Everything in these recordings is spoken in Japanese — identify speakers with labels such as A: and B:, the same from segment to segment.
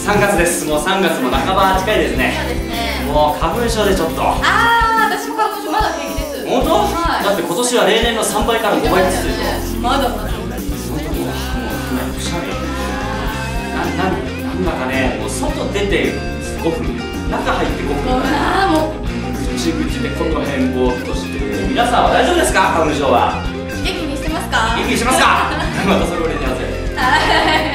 A: 3月です。もう3月も半ば近いですね。
B: そうですね。
A: もう花粉症でちょっと。
B: 私も花粉症まだ平気です。
A: 本当？
B: はい。
A: だって今年は例年の3倍から5倍ずつでしょ。
B: まだまだ。
A: 本当にもうくしゃみ。なんだかね、もう外出て5分、中入って5分。
B: もう。
A: ぐちぐちでこの辺ぼーっとして。皆さんは大丈夫ですか？花粉症は。
B: 元気にしてますか？
A: 元気にしますか？またそれを入れてますよ。
B: はい。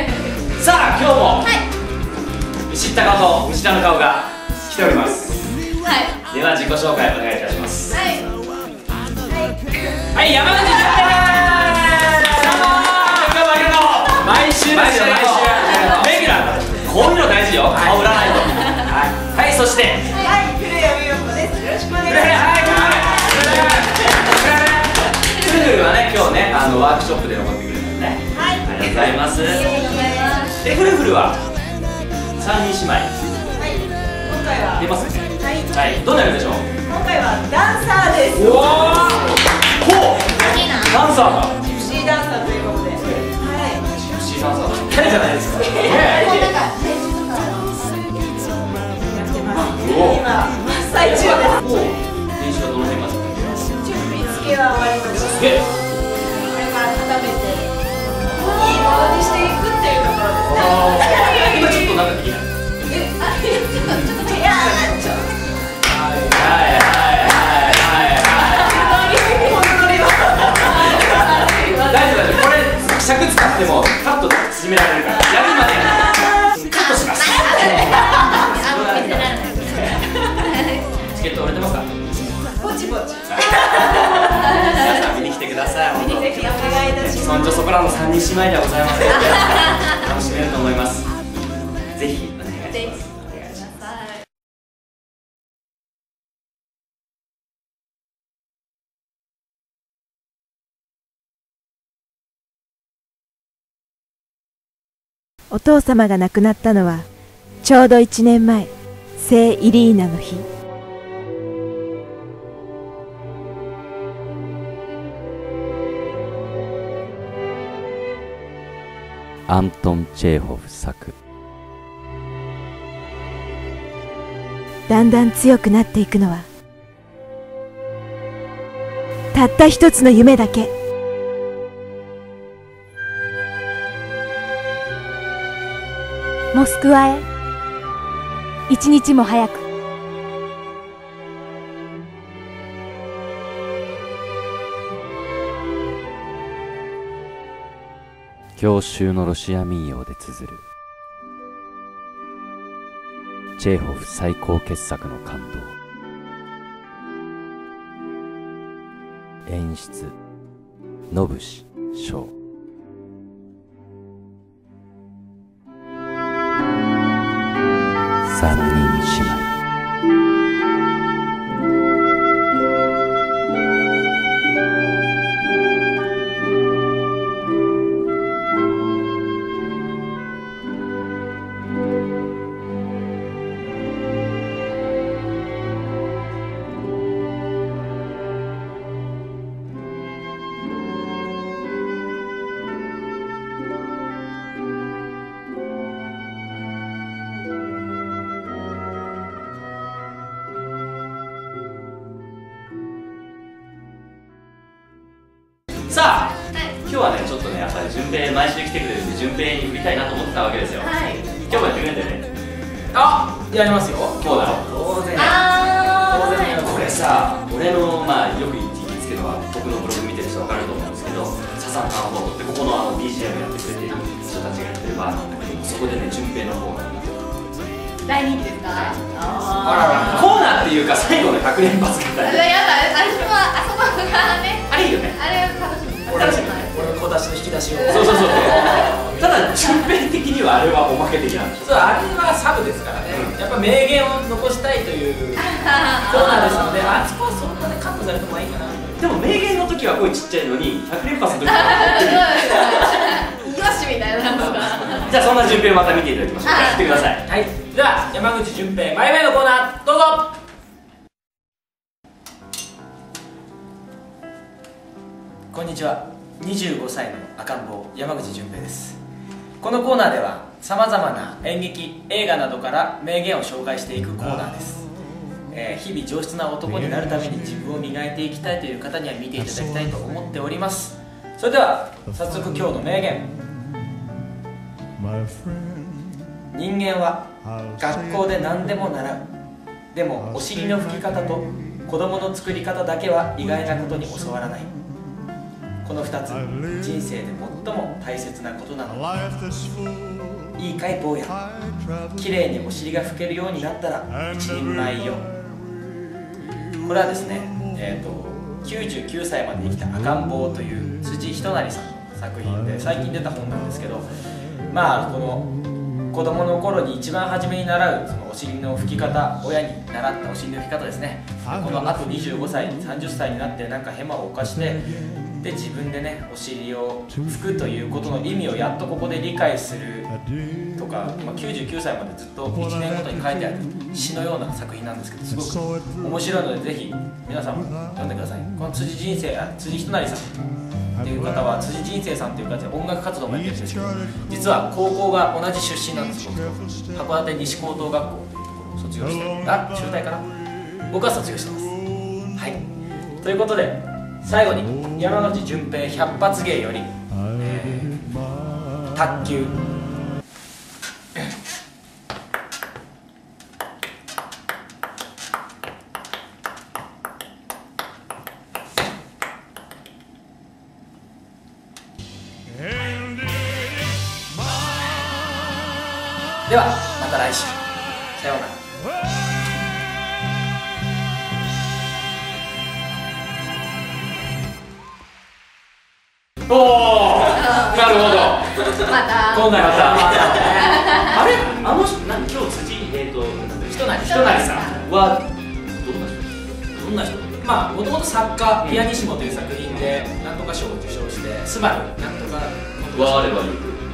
A: さあ今日も。
B: はい。
A: 知った顔と見知らぬ顔が来ております。
B: はい。
A: では自己紹介お願いいたします。
B: はい。
A: はい、山口さん。毎週レギュラー。こういうの大事よ。顔売らないと。はい、そして。
C: はい、古谷美代子です。よろしくお願いします。
A: くるくるはね、今日ね、ワークショップで残ってくれたのね。はい、ありがとうございます。くるくるは3人姉妹。
C: はい、今回は
A: 出ますね。
C: はい、
A: はい、どんな役でしょう。
C: 今回はダンサーです。
A: おお。ほう。ダンサーだ。
C: ジプシーダンサーということで。はい。
A: ジプシーダンサーだ。キャリじゃないですか。
B: なんか練習とか。
C: やってます。
A: おお。
C: 今真っ最中です。
A: 練習はどの辺まで。
C: 準備付けは終わりました。
A: すげえ。
C: これから固めていいものにしていくっていうところですね。
A: 今ちょっとなんかできない。
C: いやー、ちょっと。
A: 大丈夫。これ尺使ってもカットで縮められるから。やるまでカットします。チケット売れてますか？
C: ぼちぼち。
A: 皆さん見に来てください。
C: ぜひお願いいたします。
A: そんじょそこらの3人姉妹ではございません。楽しめると思います。ぜひお願いします。お願いします。
D: お父様が亡くなったのはちょうど1年前、聖イリーナの日。
E: アントン・チェーホフ作。
D: だんだん強くなっていくのはたった一つの夢だけ。モスクワへ一日も早く。
E: 郷愁のロシア民謡で綴るチェーホフ最高傑作の感動。演出野伏翔。三人姉妹。
A: さあ、今日はね、ちょっとね、やっぱり順平毎週来てくれるんで、順平に振りたいなと思ってたわけですよ。
B: はい。
A: 今日もやってくれるんだよね。
F: あ、やりますよ。
A: 今日だろ。
F: 当然。
A: これさ、俺のよく言いつけるのは、僕のブログ見てる人分かると思うんですけど、サザンカンフォートってここのBGM やってくれてる人たちがやってるバーなんだけど、そこでね、順平の方が
B: 大人気ですか？
F: あ
A: コーナーっていうか最後の100連発みたいな。
B: やだ、あそこがね、
A: あれいいよね。
B: あれ楽しみ。
F: 俺の小出しの引き出しを。
A: そうそうそう。ただ順平的にはあれはおまけ的なんでしょ。
F: そう、あれはサブですからね。やっぱ名言を残したいというコーナーですので、あそこはそんなにカットされてもいいかな。
A: でも名言の時は声ちっちゃいのに100連発の時は
B: よしみたいなのが。
A: じゃあそんな順平をまた見ていただきましょう。やってください。
F: はい。では山口順平マイメイのコーナーどうぞ。こんにちは。25歳の赤ん坊山口順平です。このコーナーではさまざまな演劇映画などから名言を紹介していくコーナーです。日々上質な男になるために自分を磨いていきたいという方には見ていただきたいと思っております。それでは早速今日の名言。人間は学校で何でも習う。でもお尻の拭き方と子供の作り方だけは意外なことに教わらない。この2つ人生で最も大切なことなの。いいかい坊や、きれいにお尻が拭けるようになったら一人前よ。これはですね、99歳まで生きた赤ん坊という辻仁成さんの作品で最近出た本なんですけど、まあこの子供の頃に一番初めに習うそのお尻の拭き方、親に習ったお尻の拭き方ですね。このあと25歳30歳になってなんかヘマを犯してで自分でねお尻を拭くということの意味をやっとここで理解するとか、99歳までずっと1年ごとに書いてある詩のような作品なんですけど、すごく面白いのでぜひ皆さんも読んでください。この辻仁成さんっていう方は辻仁成さんっていう方で音楽活動もやってるんですけど、実は高校が同じ出身なんですよ。函館西高等学校というところを卒業して中退かな、僕は卒業してます。はい、ということで最後に山口純平百発芸より、卓球。ではまた来週、さようなら。
A: おお、なるほど。
B: また
F: 今回また
A: あれ、あの人、今日辻
F: 人なり
A: さんはどんな人？
F: まあもともと作家ピアニッシモという作品でなんとか賞を受賞して、スバルなんとか
A: 我々は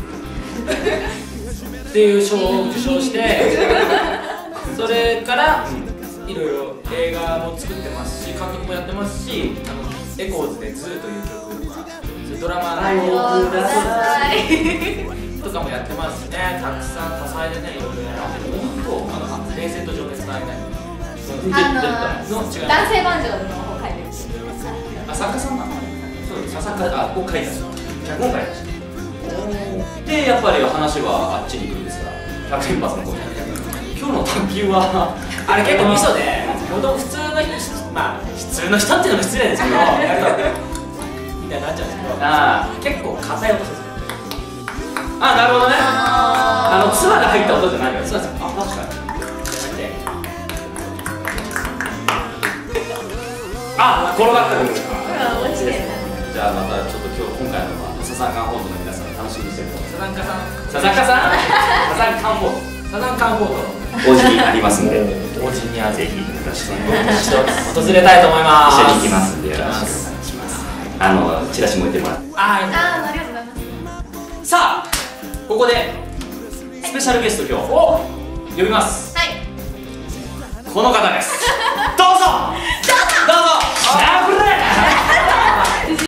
F: っていう賞を受賞して、それからいろいろ映画も作ってますし監督もやってますし、エコーズでズーという曲とかドラマのとかもやってますしね、たくさん多彩でね、いろいろやってる。本当冷静と情熱の間にの違う
B: 男性バージョンの方書いてる。
A: 作家さんなの？そう、作家を書いた人。脚本書いた人。で、やっぱり話はあっちに行くんですが、100発の方に。今日の卓球は
F: あれ結構ミソで、普通の人、まあ普通の人っていうのも失礼ですけど、やるとみたいになっちゃうんですけど、結構硬い音でする。
A: あ、なるほどね。ツバが入った音じゃないから。
F: そうですよ。
A: あ、確かに。あ、転がったんですか。じゃあまたちょっと今回のサザンカンフォートの皆さん楽しみにしてると思います。サザンカンフォート王子にありますんで、王子にはぜひ私
F: 訪れたいと思います。
A: 一緒に行きますんでよろしくお願いします。チラシも置いてもらって。
B: ありがとうございます。
A: さあ、ここでスペシャルゲスト今日呼びます。
B: はい。
A: この方です。